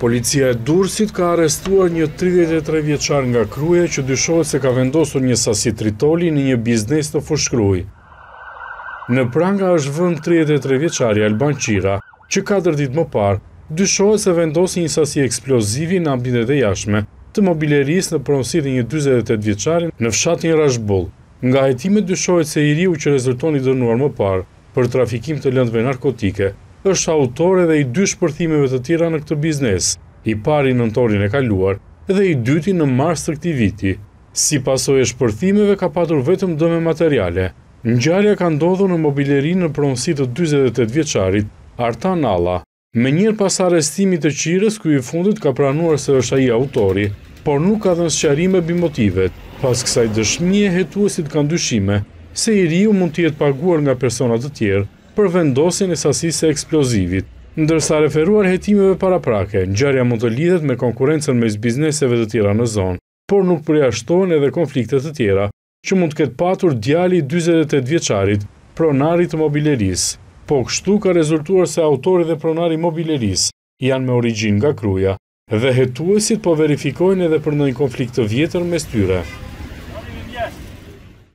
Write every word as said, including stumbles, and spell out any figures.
Policia e Durrësit ka arrestuar një tridhjetë e tre vjeçar nga Kruja që dyshohet se ka vendosur një sasi tritoli në një biznes të fushkruj. Në pranga është vënë tridhjetë e tre vjeçari Alban Qira, që katër ditë më parë dyshohet se vendosi një sasi eksplozivi në ambientet e jashtme të mobilerisë në pronësi të një dyzet e tetë vjeçari në fshatin Rashbull. Nga hetimet dyshohet se i riu që rezulton i dënuar më parë për trafikim të lëndëve narkotike është autor edhe i dy shpërthimeve të tjera në këtë biznes, i pari në nëntorin e kaluar dhe i dyti në mars të këtij viti. Si pasojë e shpërthimeve ka patur vetëm dëme materiale. Ngjarja ka ndodhur në mobilerinë në pronësi të dyzet e tetë vjeçarit Artan Alla. Menjëherë pas arrestimit të Qirës, ky i fundit ka pranuar se është ai autori, por nuk ka dhënë sqarime mbi motivet. Pas kësaj dëshmie, hetuesit kanë dyshime se i riu mund të jetë paguar nga persona të tjerë për vendosjen e sasisë së eksplozivit. Ndërsa referuar hetimeve paraprake, ngjarja mund të lidhet me konkurrencën mes bizneseve të tjera në zonë, por nuk përjashtohen edhe konflikte të tjera që mund të ketë patur djali i dyzet e tetë vjeçarit, pronari të mobilerisë. Po kështu ka rezultuar se autori dhe pronari i mobilerisë janë me origjinë nga Kruja dhe hetuesit po verifikojnë edhe për ndonjë konflikt të vjetër mes tyre.